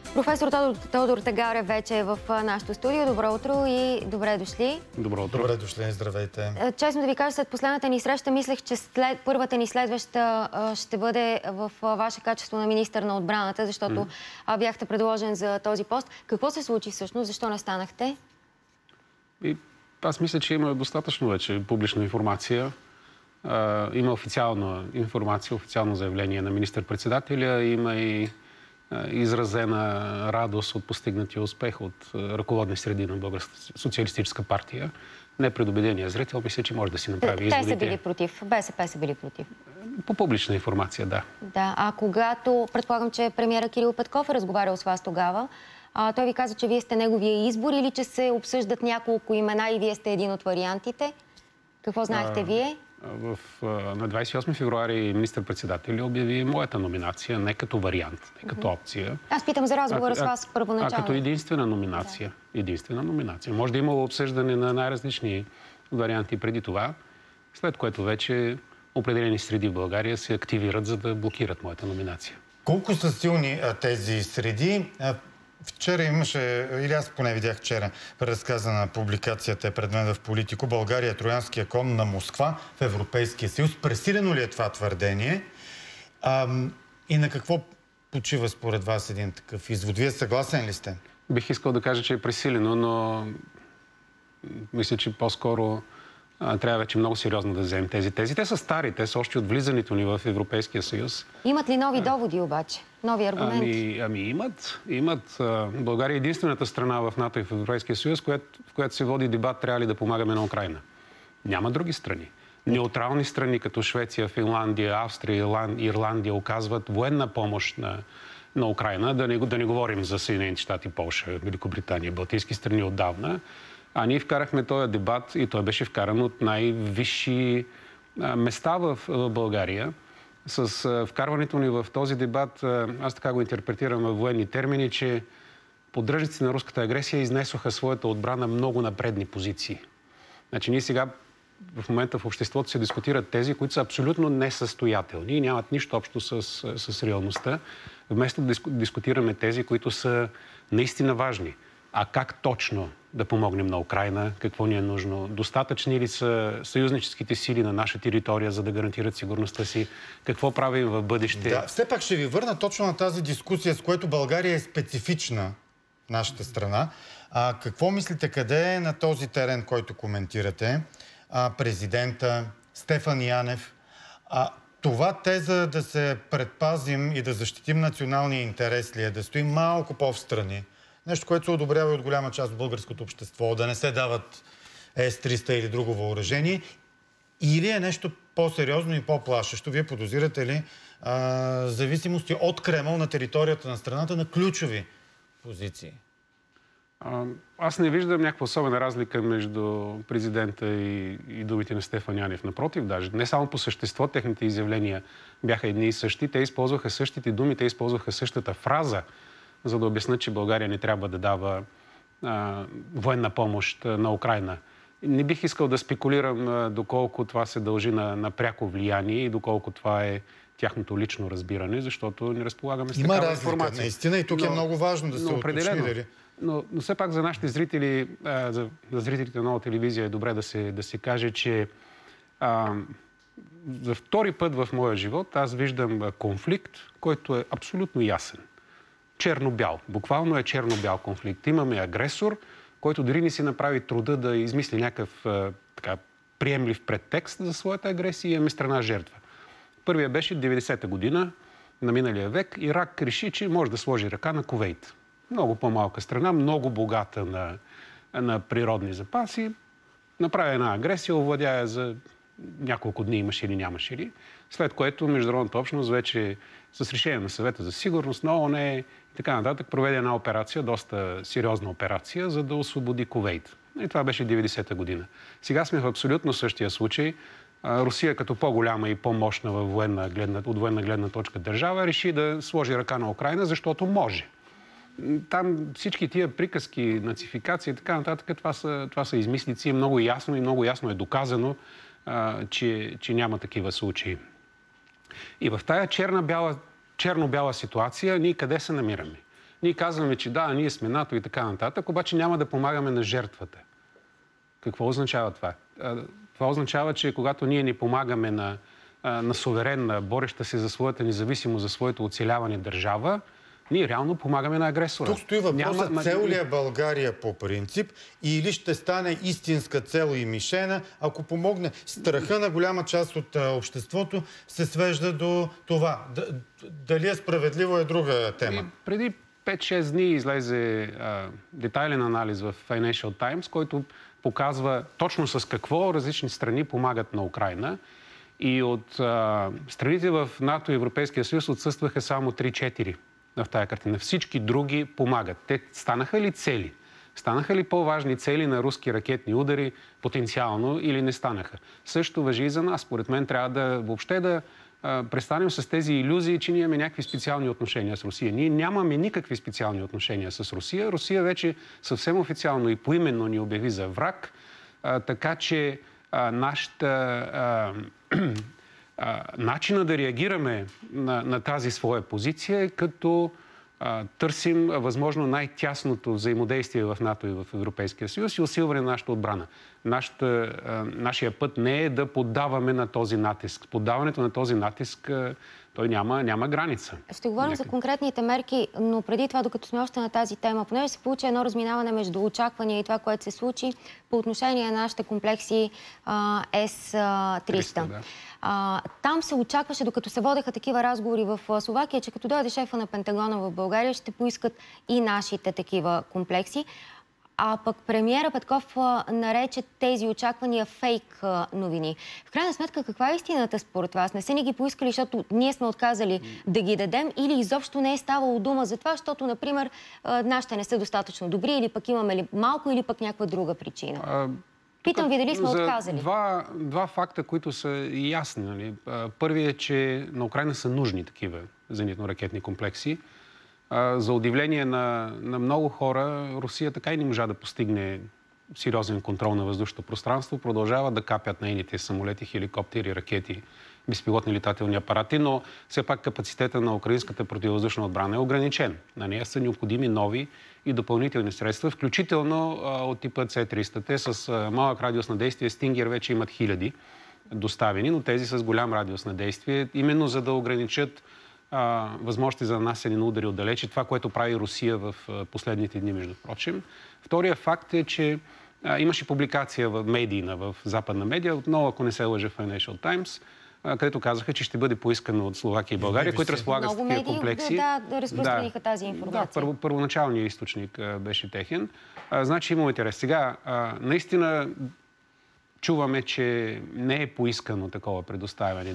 Професор Тодор Тагарев вече е в нашото студио. Добро утро и добре дошли. Добро утро. Добре дошли, здравейте. Честно да ви кажа, след последната ни среща, мислех, че първата ни следваща ще бъде в ваше качество на министър на отбраната, защото бяхте предложен за този пост. Какво се случи всъщност? Защо не станахте? Аз мисля, че има достатъчно вече публична информация. Има официална информация, официално заявление на министър-председателя. Има и изразена радост от постигнатия успех от ръководни среди на Българската социалистическа партия. Непредубедения зрител мисля, че може да си направи изводите. Те са били против. БСП са били против. По публична информация, да. Да, а когато, предполагам, че премиера Кирил Петков е разговарял с вас тогава, той ви каза, че вие сте неговия избор или че се обсъждат няколко имена и вие сте един от вариантите? Какво знаехте вие? На 28 февруари министър-председателя обяви моята номинация не като вариант, не като опция. Аз питам за разговора с вас първоначално. Като единствена номинация. Да. Единствена номинация. Може да има обсъждане на най-различни варианти преди това, след което вече определени среди в България се активират, за да блокират моята номинация. Колко са силни тези среди? Вчера имаше, или аз поне видях вчера, преразказана публикацията пред мен в Политико. България е троянския кон на Москва в Европейския съюз. Пресилено ли е това твърдение? И на какво почива според вас един такъв извод? Вие съгласен ли сте? Бих искал да кажа, че е пресилено, но мисля, че по-скоро трябва вече много сериозно да вземем тези тези. Те са стари, те са още от влизането ни в Европейския съюз. Имат ли нови доводи обаче? Нови аргументи? Имат. България е единствената страна в НАТО и в Европейския съюз, в която се води дебат, трябва ли да помагаме на Украйна. Няма други страни. Неутрални страни, като Швеция, Финландия, Австрия, Ирландия, оказват военна помощ на Украйна. Да не говорим за Съединените щати, Полша, Великобритания, балтийски страни отдавна. А ние вкарахме този дебат и той беше вкаран от най-висши места в България. С вкарването ни в този дебат, аз така го интерпретирам във военни термини, че поддръжниците на руската агресия изнесоха своята отбрана много на предни позиции. Значи ние сега в момента в обществото се дискутират тези, които са абсолютно несъстоятелни и нямат нищо общо с реалността, вместо да дискутираме тези, които са наистина важни. А как точно да помогнем на Украйна? Какво ни е нужно? Достатъчни ли са съюзническите сили на наша територия, за да гарантират сигурността си? Какво правим в бъдеще? Да, все пак ще ви върна точно на тази дискусия, с което България е специфична в нашата страна. Какво мислите, къде е на този терен, който коментирате? Президента, Стефан Янев. Това теза да се предпазим и да защитим националния интерес ли е? Да стоим малко по-встрани? Нещо, което се одобрява от голяма част от българското общество, да не се дават С-300 или друго въоръжение, или е нещо по-сериозно и по-плашещо? Вие подозирате ли зависимости от Кремъл на територията на страната на ключови позиции? Аз не виждам някаква особена разлика между президента и думите на Стефан Янев. Напротив, даже не само по същество, техните изявления бяха едни и същи. Те използваха същите думи, те използваха същата фраза, за да обяснят, че България не трябва да дава военна помощ на Украйна. Не бих искал да спекулирам доколко това се дължи на пряко влияние и доколко това е тяхното лично разбиране, защото не разполагаме с такава информация. Има разлика, наистина, и тук е много важно да се уточни. Но все пак за нашите зрители, за зрителите на Нова телевизия е добре да се каже, че за втори път в моя живот аз виждам конфликт, който е абсолютно ясен. Черно-бял. Буквално е черно-бял конфликт. Имаме агресор, който дори не си направи труда да измисли някакъв приемлив предтекст за своята агресия и имаме страна жертва. Първия беше 90-та година на миналия век. Ирак реши, че може да сложи ръка на Кувейт. Много по-малка страна, много богата на природни запаси. Направи една агресия, овладя за няколко дни имаше или нямаше ли. След което международната общност вече с решение на Съвета за сигурност, на ООН и така нататък проведе една операция, доста сериозна операция, за да освободи Кувейт. И това беше 90-та година. Сега сме в абсолютно същия случай. Русия като по-голяма и по-мощна от военна гледна точка държава реши да сложи ръка на Украйна, защото може. Там всички тия приказки, нацификации и така нататък, това са измислици. Много ясно и много ясно е доказано, че няма такива случаи. И в тая черно-бяла ситуация ние къде се намираме? Ние казваме, че да, ние сме НАТО и така нататък, обаче няма да помагаме на жертвата. Какво означава това? Това означава, че когато ние не помагаме на суверенна, бореща се за своята независимост, за своето оцеляване държава, ние реално помагаме на агресора. Тук стои въпросът, цел ли е България по принцип или ще стане истинска цел и мишена, ако помогне. Страха на голяма част от обществото се свежда до това. Дали е справедливо е друга тема. Преди 5-6 дни излезе детайлен анализ в Financial Times, който показва точно с какво различни страни помагат на Украйна. И от страните в НАТО и Европейския съюз отсъстваха само 3-4 в тая картина. Всички други помагат. Те станаха ли цели? Станаха ли по-важни цели на руски ракетни удари потенциално или не станаха? Също важи и за нас. Според мен трябва да въобще да престанем с тези илюзии, че ние имаме някакви специални отношения с Русия. Ние нямаме никакви специални отношения с Русия. Русия вече съвсем официално и поименно ни обяви за враг, така че начина да реагираме на тази своя позиция е като търсим възможно най-тясното взаимодействие в НАТО и в Европейския съюз и усилване на нашата отбрана. Нашия път не е да поддаваме на този натиск. Поддаването на този натиск той няма граница. Ще говорим за конкретните мерки, но преди това, докато сме още на тази тема, понеже се получи едно разминаване между очаквания и това, което се случи по отношение на нашите комплекси С-300. Да. Там се очакваше, докато се водеха такива разговори в Словакия, че като дойде шефа на Пентагона в България, ще поискат и нашите такива комплекси. А пък премиера Петков нарече тези очаквания фейк новини. В крайна сметка, каква е истината според вас? Не са ни ги поискали, защото ние сме отказали да ги дадем, или изобщо не е ставало дума за това, защото, например, нашите не са достатъчно добри, или пък имаме ли малко, или пък някаква друга причина? Питам ви дали сме отказали. Два факта, които са ясни. Нали? Първият е, че на Украйна са нужни такива зенитно-ракетни комплекси. За удивление на много хора, Русия така и не можа да постигне сериозен контрол на въздушното пространство. Продължава да капят нейните самолети, хеликоптери, ракети, безпилотни летателни апарати, но все пак капацитета на украинската противовъздушна отбрана е ограничен. На нея са необходими нови и допълнителни средства, включително от типа С-300. Те с малък радиус на действие, Стингер вече имат хиляди доставени, но тези с голям радиус на действие, именно за да ограничат възможности за нанасяне на удари отдалече. Това, което прави Русия в последните дни, между прочим. Втория факт е, че имаше публикация в медийна, в западна медия, отново, ако не се лъжа, в Financial Times, където казаха, че ще бъде поискано от Словакия и България, които разполагат с такива комплекси. Да разпространиха тази информация. Да, първоначалният източник беше техен. Значи имаме интерес. Сега, наистина чуваме, че не е поискано такова предоставяне.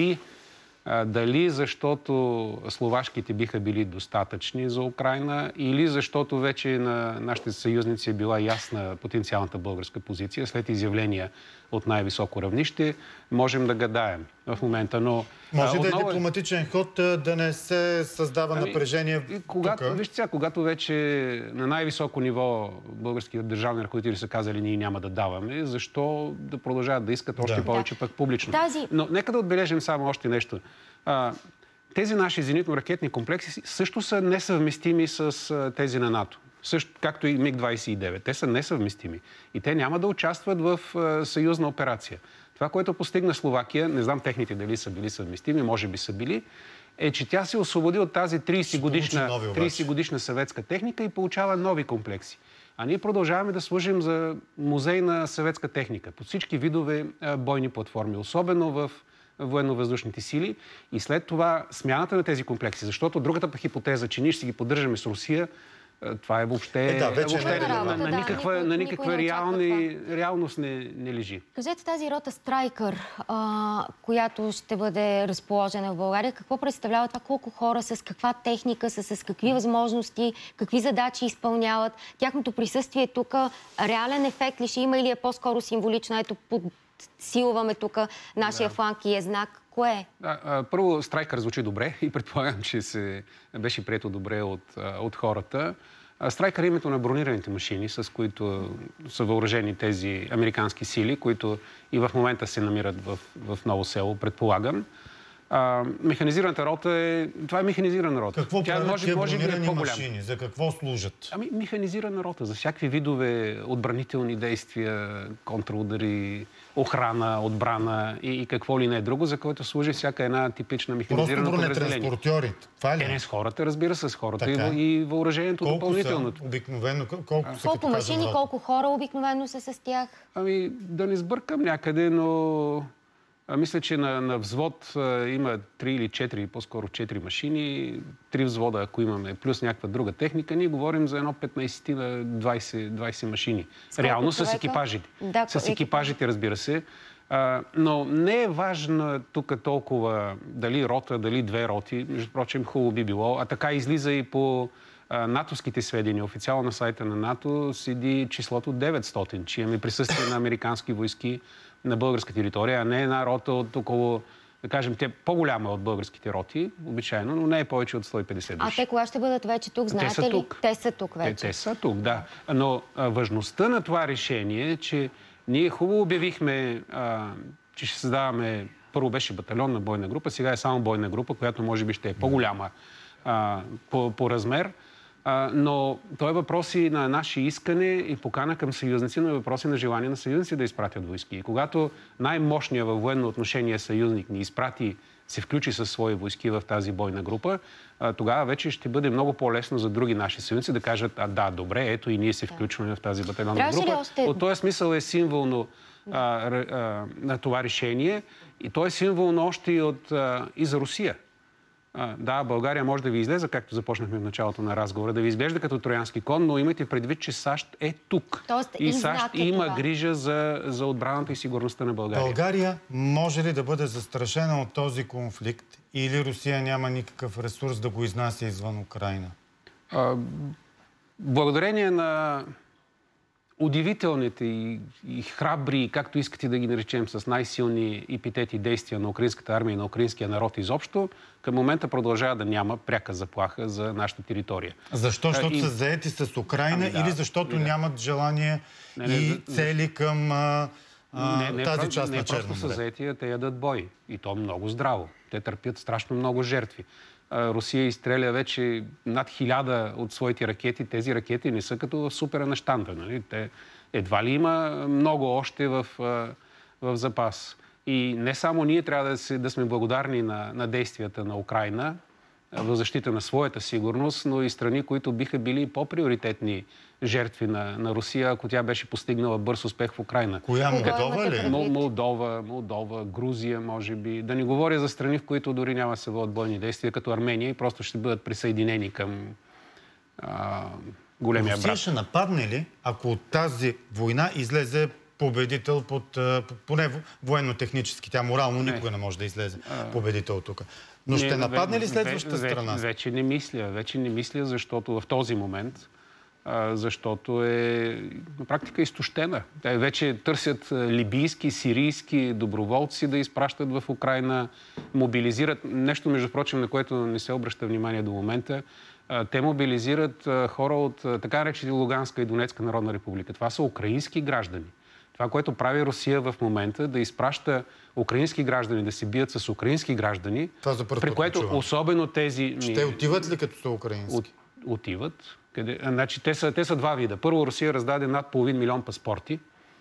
Дали защото словашките биха били достатъчни за Украйна, или защото вече на нашите съюзници е била ясна потенциалната българска позиция след изявления от най-високо равнище, можем да гадаем в момента. Но може да е дипломатичен ход, да не се създава напрежение тук. Вижте сега, когато вече на най-високо ниво български държавни ръководители са казали, ние няма да даваме, защо да продължават да искат още повече пък публично? Но нека да отбележим само още нещо. Тези наши зенитно-ракетни комплекси също са несъвместими с тези на НАТО. Също, както и МиГ-29. Те са несъвместими. И те няма да участват в съюзна операция. Това, което постигна Словакия, не знам техните дали са били съвместими, може би са били, е, че тя се освободи от тази 30-годишна съветска техника и получава нови комплекси. А ние продължаваме да служим за музей на съветска техника под всички видове бойни платформи, особено в военно-въздушните сили. И след това смяната на тези комплекси, защото другата хипотеза, че ние ще си ги поддържаме с Русия, това е въобще на никаква реалност не лежи. Кажете, тази рота Страйкър, която ще бъде разположена в България, какво представлява това? Колко хора, с каква техника, с какви възможности, какви задачи изпълняват? Тяхното присъствие тук реален ефект ли ще има или е по-скоро символично? Ето, подсилваме тук нашия фланг и е знак. Кое е? Първо, Страйкър звучи добре и предполагам, че се беше прието добре от хората. Страйкър е името на бронираните машини, с които са въоръжени тези американски сили, които и в момента се намират в Ново село, предполагам. Механизираната рота това е механизирана рота. Какво правят тия бронирани машини? За какво служат? Механизирана рота. За всякакви видове отбранителни действия, контраудари, охрана, отбрана и какво ли не е друго, за което служи всяка една типична механизирана подразделение. Просто бронетранспортьори. Това ли? Не с хората, разбира се, с хората и въоръжението допълнителното. Обикновено, колко машини, колко хора обикновено са с тях? Да не сбъркам някъде, но мисля, че на взвод има 3 или 4, по-скоро 4 машини, 3 взвода, ако имаме, плюс някаква друга техника. Ние говорим за едно 15-20 машини. Реално с екипажите. С екипажите, разбира се. Но не е важно тук толкова дали рота, дали 2 роти. Между прочим, хубаво би било. А така излиза и по натовските сведения. Официално на сайта на НАТО седи числото 900, че имаме присъствие на американски войски на българска територия, а не една рота от около, да кажем, те по-голяма от българските роти, обичайно, но не е повече от 150 души. А те кога ще бъдат вече тук, знаете ли? Те са тук вече. Те са тук, да. Но важността на това решение е, че ние хубаво обявихме, че ще създаваме, първо беше батальонна бойна група, сега е само бойна група, която може би ще е по-голяма по размер. Но той е въпроси на наше искане и покана към съюзници, но е въпроси на желание на съюзници да изпратят войски. И когато най-мощният във военно отношение съюзник ни изпрати, се включи със свои войски в тази бойна група, тогава вече ще бъде много по-лесно за други наши съюзници да кажат, да, добре, ето и ние се включваме в тази батальонна група. От този смисъл е символно на това решение и то е символно още и за Русия. Да, България може да ви излезе, както започнахме в началото на разговора, да ви изглежда като троянски кон, но имайте предвид, че САЩ е тук. И САЩ има грижа за отбраната и сигурността на България. България може ли да бъде застрашена от този конфликт или Русия няма никакъв ресурс да го изнася извън Украйна? Благодарение на удивителните и храбри, както искате да ги наречем, с най-силни епитети действия на украинската армия и на украинския народ изобщо, към момента продължава да няма пряка заплаха за нашата територия. Защо? Защото са заети с Украйна или защото нямат желание и цели към тази част на Черно море? Не просто са заети, те ядат бой. И то много здраво. Те търпят страшно много жертви. Русия изстреля вече над 1000 от своите ракети. Тези ракети не са като в супера на щанда. Нали? Те едва ли има много още в запас. И не само ние трябва да сме благодарни на действията на Украйна в защита на своята сигурност, но и страни, които биха били по-приоритетни жертви на Русия, ако тя беше постигнала бърз успех в Украйна. Коя? Молдова ли? Молдова, Грузия, може би. Да не говоря за страни, в които дори няма да се водят бойни действия, като Армения, и просто ще бъдат присъединени към големия брат. Русия ще нападне ли, ако от тази война излезе победител поне военно-технически? Тя морално никога не може да излезе победител тук. Но ще нападне ли следващата страна? Вече не мисля, защото в този момент защото е на практика изтощена. Те вече търсят либийски, сирийски доброволци да изпращат в Украйна, мобилизират нещо, между прочим, на което не се обръща внимание до момента. Те мобилизират хора от така наречените Луганска и Донецка народна република. Това са украински граждани. Това, което прави Русия в момента, да изпраща украински граждани да се бият с украински граждани, при което особено тези... Ще отиват ли като са украински? Отиват. Значи, те са два вида. Първо, Русия раздаде над 500 000 паспорти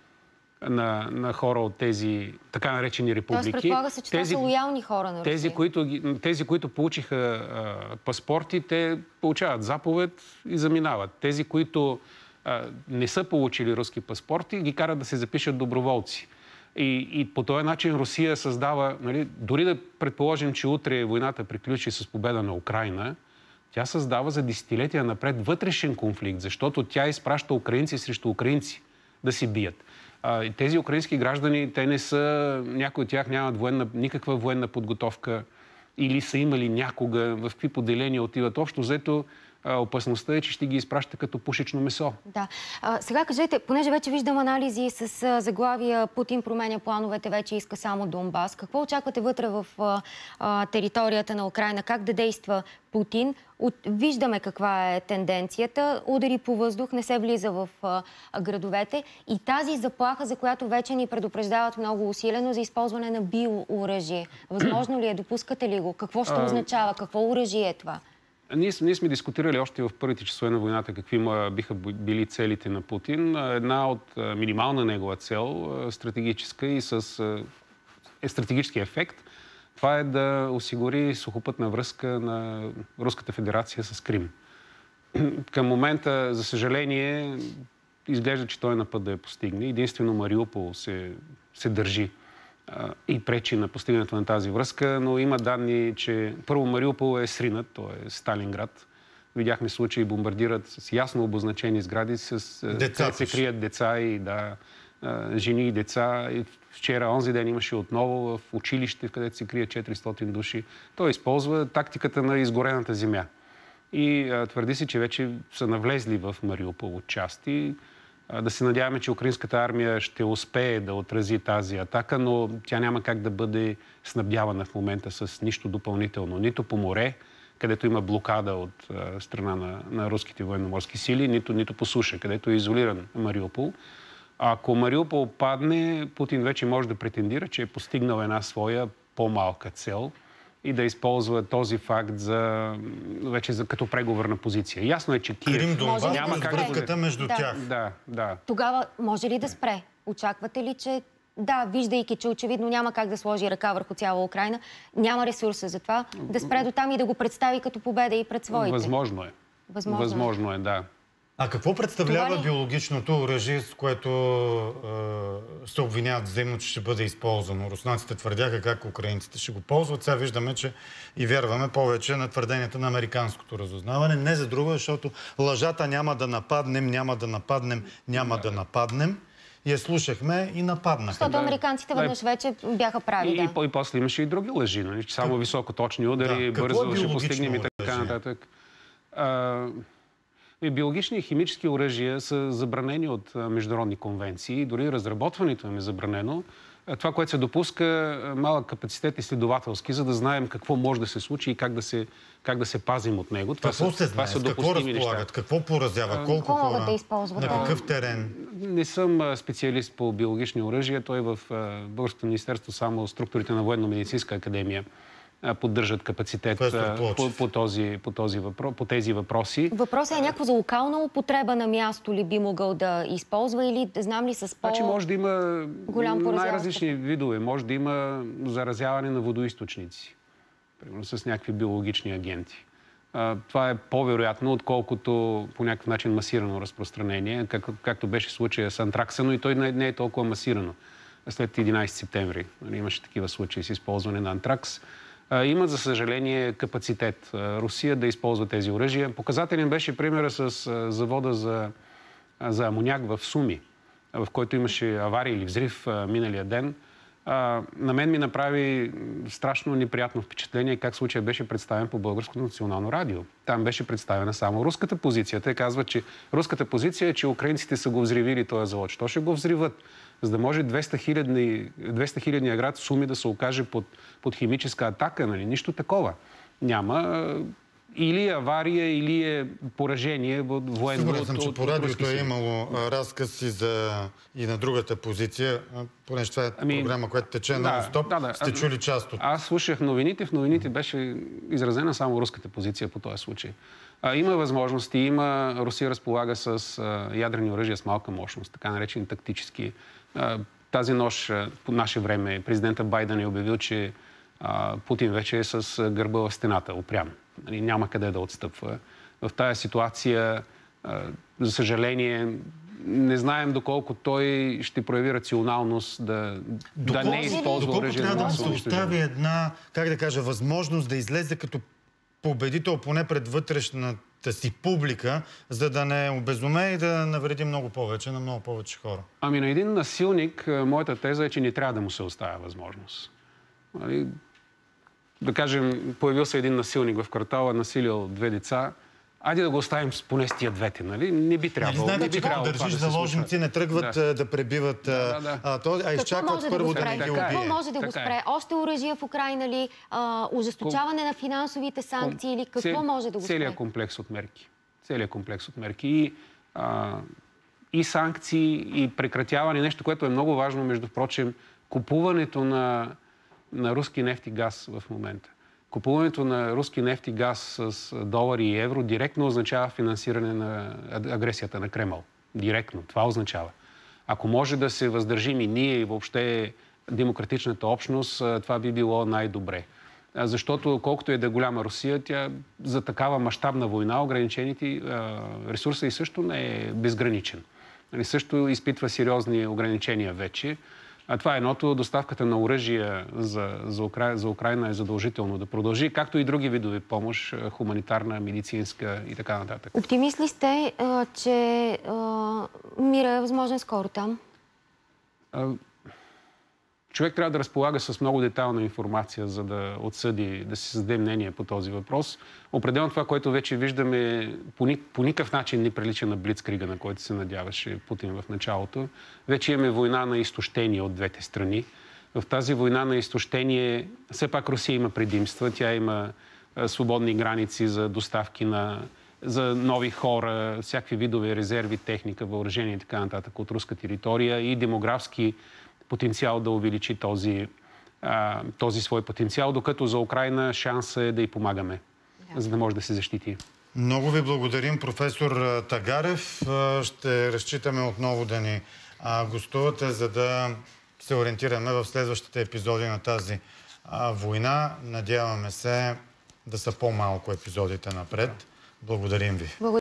на хора от тези така наречени републики. Тоест, предполага се, че това са лоялни хора на Русия. Тези, които получиха паспорти, те получават заповед и заминават. Тези, които не са получили руски паспорти, ги карат да се запишат доброволци. И по този начин Русия създава, нали, дори да предположим, че утре войната приключи с победа на Украйна, тя създава за десетилетия напред вътрешен конфликт, защото тя изпраща украинци срещу украинци да се бият. Тези украински граждани, те не са, някои от тях нямат никаква военна подготовка или са имали някога в какви поделения отиват. Общо взето опасността е, че ще ги изпраща като пушечно месо. Да. Сега кажете, понеже вече виждам анализи с заглавия "Путин променя плановете, вече иска само Донбас". Какво очаквате вътре в територията на Украйна? Как да действа Путин? Виждаме каква е тенденцията. Удари по въздух, не се влиза в градовете. И тази заплаха, за която вече ни предупреждават много усилено, за използване на биооръжие. Възможно ли е? Допускате ли го? Какво ще означава? Какво оръжие е това? Ние сме дискутирали още в първите часове на войната какви биха били целите на Путин. Една от минимална негова цел, стратегическа и с стратегически ефект, това е да осигури сухопътна връзка на Руската федерация с Крим. Към момента, за съжаление, изглежда, че той е на път да я постигне. Единствено Мариупол се държи и пречи на постигането на тази връзка, но има данни, че първо Мариупол е сринат, то е Сталинград. Видяхме случаи, бомбардират с ясно обозначени сгради, където се крият деца и жени и деца. И вчера, онзи ден имаше отново в училище, където се крият 400 души. Той използва тактиката на изгорената земя. И твърди се, че вече са навлезли в Мариупол отчасти. Да се надяваме, че украинската армия ще успее да отрази тази атака, но тя няма как да бъде снабдявана в момента с нищо допълнително. Нито по море, където има блокада от страна на руските военноморски сили, нито по суша, където е изолиран Мариупол. Ако Мариупол падне, Путин вече може да претендира, че е постигнал една своя по-малка цел и да използва този факт като преговорна позиция. Ясно е, че Киев няма как връзката между тях. Да. Тогава може ли да спре? Очаквате ли, че виждайки, че очевидно няма как да сложи ръка върху цяла Украйна, няма ресурса за това, да спре до там и да го представи като победа и пред своите? Възможно е. Възможно е, да. А какво представлява биологичното оръжие, с което се обвиняват взаимно, че ще бъде използвано? Руснаците твърдяха как украинците ще го ползват. Сега виждаме, че и вярваме повече на твърденията на американското разузнаване. Не за друго, защото лъжата "няма да нападнем, няма да нападнем, няма да нападнем" я слушахме и нападнаха. Защото американците веднъж вече бяха прави, И после имаше и други лъжи, че само високоточни удари, бързо ще постигнем и така нататък. Биологични и химически оръжия са забранени от международни конвенции. Дори разработването им е забранено. Това, което се допуска, малък капацитет изследователски, за да знаем какво може да се случи и как да се пазим от него. Какво се знае? Какво разполагат? Какво поразява? Колко хора? Да използват? На какъв терен? Не съм специалист по биологични оръжия. Той в Българското министерство само структурите на Военно-медицинска академия поддържат капацитет по тези въпроси. Въпросът е някакво за локална употреба на място ли би могъл да използва или знам ли с може да има голям най-различни видове. Може да има заразяване на водоизточници. Примерно с някакви биологични агенти. Това е по-вероятно, отколкото по някакъв начин масирано разпространение, както беше случая с антракса, но и той не е толкова масирано. След 11 септември имаше такива случаи с използване на антракс. Има, за съжаление, капацитет Русия да използва тези оръжия. Показателен беше примера с завода за амоняк в Суми, в който имаше авария или взрив миналия ден. На мен ми направи страшно неприятно впечатление как случай беше представен по Българското национално радио. Там беше представена само руската позиция. Те казват, че руската позиция е, че украинците са го взривили този завод. Що ще го взриват? За да може 200-хилядния град Суми да се окаже под химическа атака. Нищо такова няма. Или авария, или е поражение военно. Сигурен съм, че по радиото е имало разказ и на другата позиция, понеже това е програма, която тече нон-стоп. Сте чули част от... Аз слушах новините. В новините беше изразена само руската позиция по този случай. Има възможности. Русия разполага с ядрени оръжия с малка мощност, така наречени тактически. Тази нощ, по наше време, президента Байден е обявил, че Путин вече е с гърба в стената, упрям. Няма къде да отстъпва. В тази ситуация, за съжаление, не знаем доколко той ще прояви рационалност да не използва оръжие. Доколко трябва да се остави една, възможност да излезе като победител поне пред вътрешната си публика, за да не обезуме и да навреди много повече на много повече хора. На един насилник, моята теза е, че не трябва да му се оставя възможност. Да кажем, появил се един насилник в квартала, насилил 2 деца. Айде да го оставим поне с тия двете, нали? Не би трябвало. Знаете, че като държиш заложници, не тръгват да пребиват изчакват първо да не ги убие. Какво може да го спре? Още оръжия в Украйна ли? Ожесточаване на финансовите санкции или какво може да го спре? Целият комплекс от мерки. Целият комплекс от мерки. И санкции, и прекратяване. Нещо, което е много важно, между прочим, купуването на руски нефт и газ в момента. Купуването на руски нефт и газ с долари и евро директно означава финансиране на агресията на Кремъл. Директно. Това означава. Ако може да се въздържим и ние, и въобще демократичната общност, това би било най-добре. Защото колкото е да е голяма Русия, тя за такава мащабна война, ограничените ресурса и също не е безграничен. Също изпитва сериозни ограничения вече. А това е едното. Доставката на оръжия за Украйна е задължително да продължи, както и други видове помощ, хуманитарна, медицинска и така нататък. Оптимист ли сте, че мира е възможен скоро там? Човек трябва да разполага с много детайлна информация, за да отсъди, да си създаде мнение по този въпрос. Определено това, което вече виждаме, по никакъв начин не прилича на блицкрига, на който се надяваше Путин в началото. Вече имаме война на изтощение от двете страни. В тази война на изтощение все пак Русия има предимства. Тя има свободни граници за доставки за нови хора, всякакви видове резерви, техника, въоръжение и така нататък от руска територия и демографски потенциал да увеличи този свой потенциал, докато за Украйна шанс е да й помагаме, за да може да се защити. Много ви благодарим, професор Тагарев. Ще разчитаме отново да ни гостувате, за да се ориентираме в следващите епизоди на тази война. Надяваме се да са по-малко епизодите напред. Благодарим ви.